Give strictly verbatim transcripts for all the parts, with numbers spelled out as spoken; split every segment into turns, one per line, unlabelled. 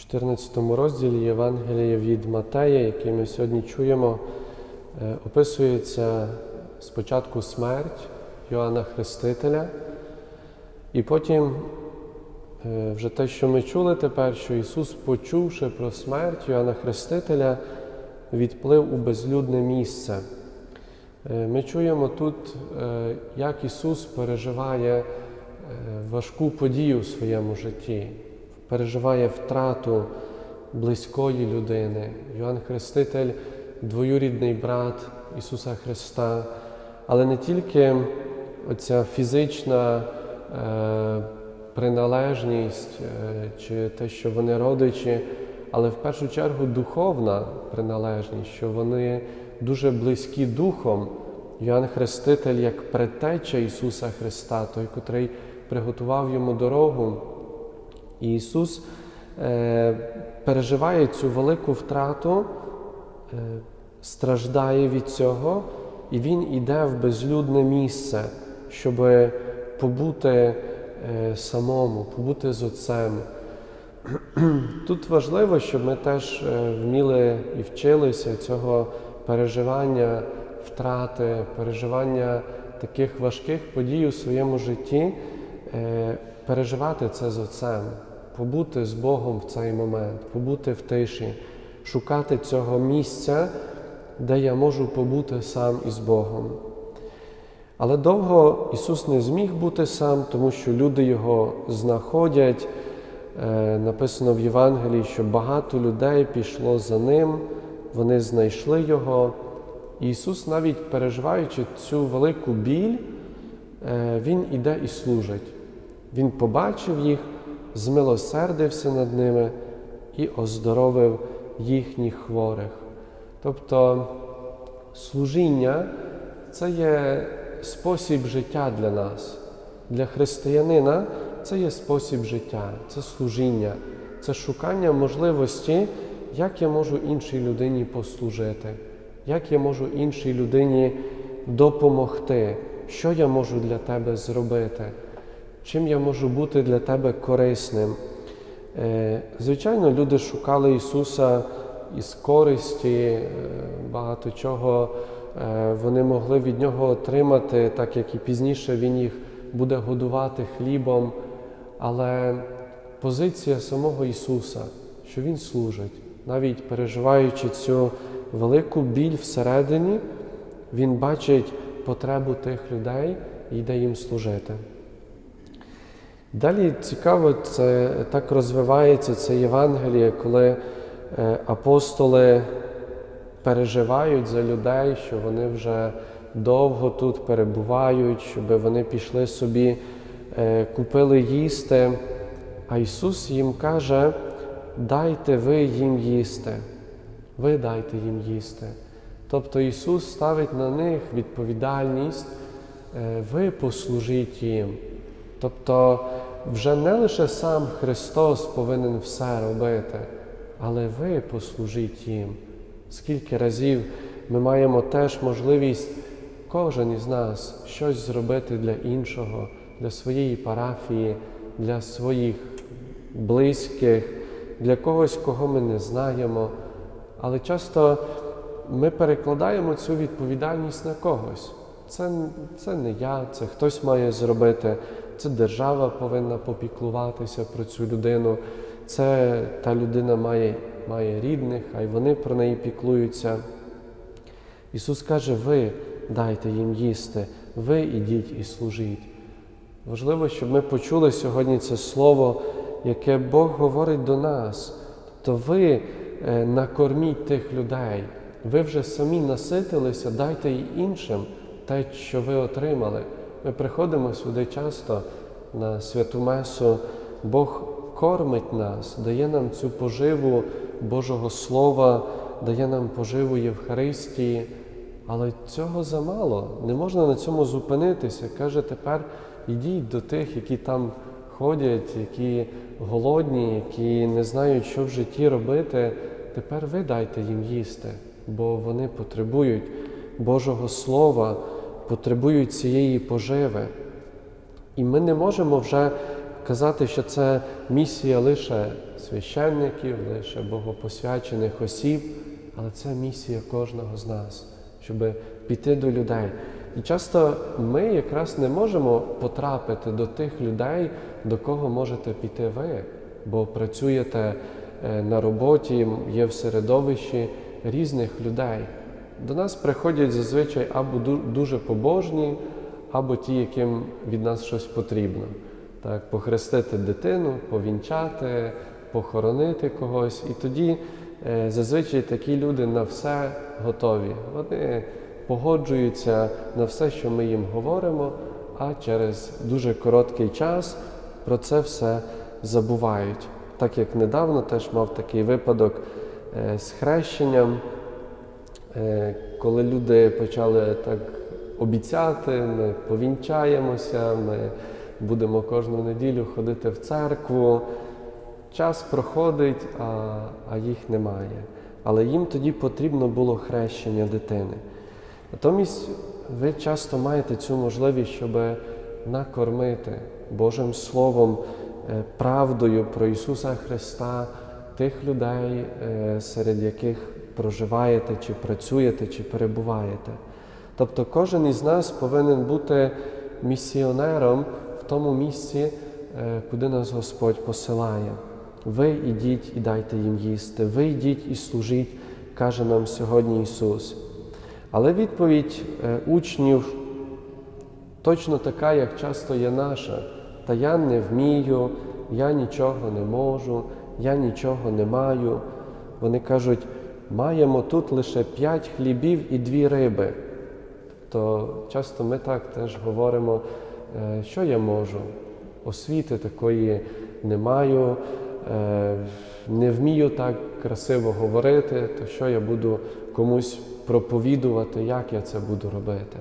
чотирнадцятому розділі Євангелія від Матея, який ми сьогодні чуємо, описується спочатку смерть Йоанна Хрестителя, і потім вже те, що ми чули тепер, що Ісус, почувши про смерть Йоанна Хрестителя, відплив у безлюдне місце. Ми чуємо тут, як Ісус переживає важку подію в своєму житті, переживає втрату близької людини. Йоанн Хреститель – двоюрідний брат Ісуса Христа, але не тільки оця фізична е, приналежність е, чи те, що вони родичі, але в першу чергу духовна приналежність, що вони дуже близькі духом. Йоанн Хреститель як предтеча Ісуса Христа, той, котрий приготував йому дорогу. І Ісус е, переживає цю велику втрату, е, страждає від цього, і Він іде в безлюдне місце, щоб побути е, самому, побути з Отцем. Тут важливо, щоб ми теж вміли і вчилися цього переживання втрати, переживання таких важких подій у своєму житті, е, переживати це з Отцем, побути з Богом в цей момент, побути в тиші, шукати цього місця, де я можу побути сам із Богом. Але довго Ісус не зміг бути сам, тому що люди Його знаходять. Е, написано в Євангелії, що багато людей пішло за Ним, вони знайшли Його. І Ісус, навіть переживаючи цю велику біль, е, Він іде і служить. Він побачив їх, змилосердився над ними і оздоровив їхніх хворих. Тобто служіння – це є спосіб життя для нас. Для християнина це є спосіб життя, це служіння, це шукання можливості, як я можу іншій людині послужити, як я можу іншій людині допомогти, що я можу для тебе зробити, чим я можу бути для тебе корисним. Звичайно, люди шукали Ісуса із користі, багато чого вони могли від Нього отримати, так як і пізніше Він їх буде годувати хлібом. Але позиція самого Ісуса, що Він служить, навіть переживаючи цю велику біль всередині, Він бачить потребу тих людей і йде їм служити. Далі цікаво, це так розвивається це Євангеліє, коли апостоли переживають за людей, що вони вже довго тут перебувають, щоб вони пішли собі, купили їсти. А Ісус їм каже: дайте ви їм їсти. Ви дайте їм їсти. Тобто Ісус ставить на них відповідальність: ви послужіть їм. Тобто вже не лише сам Христос повинен все робити, але ви послужіть їм. Скільки разів ми маємо теж можливість, кожен із нас, щось зробити для іншого, для своєї парафії, для своїх близьких, для когось, кого ми не знаємо. Але часто ми перекладаємо цю відповідальність на когось. Це, це не я, це хтось має зробити, це держава повинна попіклуватися про цю людину, це та людина має, має рідних, а й вони про неї піклуються. Ісус каже: ви дайте їм їсти, ви ідіть і служіть. Важливо, щоб ми почули сьогодні це слово, яке Бог говорить до нас. Тобто ви накорміть тих людей, ви вже самі наситилися, дайте й іншим те, що ви отримали. Ми приходимо сюди часто на святу месу, Бог кормить нас, дає нам цю поживу Божого Слова, дає нам поживу Євхаристії, але цього замало, не можна на цьому зупинитися. Каже, тепер ідіть до тих, які там ходять, які голодні, які не знають, що в житті робити, тепер ви дайте їм їсти, бо вони потребують Божого Слова, потребують цієї поживи. І ми не можемо вже казати, що це місія лише священників, лише богопосвячених осіб, але це місія кожного з нас, щоб піти до людей. І часто ми якраз не можемо потрапити до тих людей, до кого можете піти ви, бо працюєте на роботі, є в середовищі різних людей. До нас приходять зазвичай або дуже побожні, або ті, яким від нас щось потрібно. Так, похрестити дитину, повінчати, похоронити когось. І тоді е, зазвичай такі люди на все готові. Вони погоджуються на все, що ми їм говоримо, а через дуже короткий час про це все забувають. Так як недавно теж мав такий випадок е, з хрещенням, е, коли люди почали так обіцяти, ми повінчаємося, ми будемо кожну неділю ходити в церкву. Час проходить, а, а їх немає. Але їм тоді потрібно було хрещення дитини. Натомість ви часто маєте цю можливість, щоб накормити Божим Словом, правдою про Ісуса Христа тих людей, серед яких проживаєте, чи працюєте, чи перебуваєте. Тобто кожен із нас повинен бути місіонером в тому місці, куди нас Господь посилає. Ви ідіть і дайте їм їсти, ви йдіть і служіть, каже нам сьогодні Ісус. Але відповідь учнів точно така, як часто є наша. Та я не вмію, я нічого не можу, я нічого не маю. Вони кажуть, маємо тут лише п'ять хлібів і дві риби. То часто ми так теж говоримо, що я можу. Освіти такої не маю, не вмію так красиво говорити, то що я буду комусь проповідувати, як я це буду робити.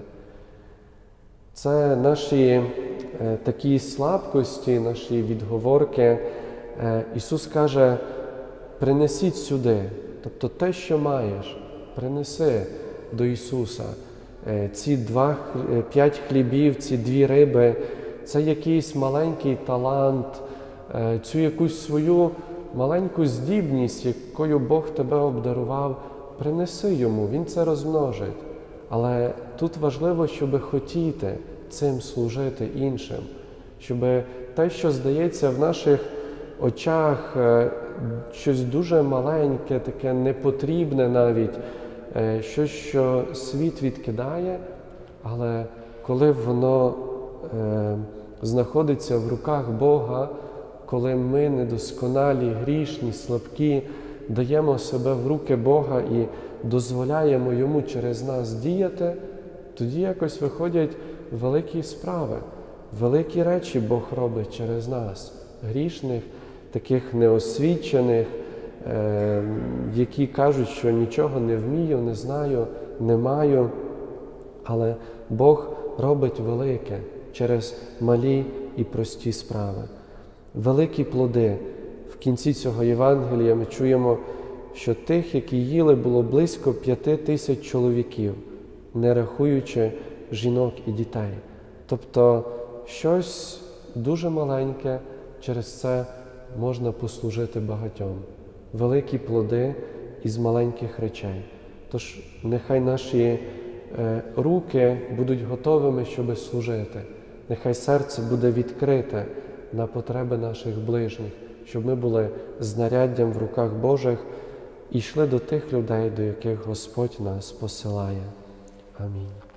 Це наші такі слабкості, наші відговорки. Ісус каже, принесіть сюди, тобто те, що маєш, принеси до Ісуса. Ці два, п'ять хлібів, ці дві риби, це якийсь маленький талант, цю якусь свою маленьку здібність, якою Бог тебе обдарував, принеси Йому, Він це розмножить. Але тут важливо, щоб хотіти цим служити іншим, щоб те, що здається в наших очах, щось дуже маленьке, таке непотрібне навіть, щось, що світ відкидає, але коли воно е, знаходиться в руках Бога, коли ми недосконалі, грішні, слабкі, даємо себе в руки Бога і дозволяємо Йому через нас діяти, тоді якось виходять великі справи, великі речі Бог робить через нас, грішних, таких неосвічених, е, які кажуть, що нічого не вмію, не знаю, не маю. Але Бог робить велике через малі і прості справи. Великі плоди. В кінці цього Євангелія ми чуємо, що тих, які їли, було близько п'яти тисяч чоловіків, не рахуючи жінок і дітей. Тобто щось дуже маленьке, через це можна послужити багатьом. Великі плоди із маленьких речей. Тож нехай наші е, руки будуть готовими, щоб служити. Нехай серце буде відкрите на потреби наших ближніх, щоб ми були знаряддям в руках Божих і йшли до тих людей, до яких Господь нас посилає. Амінь.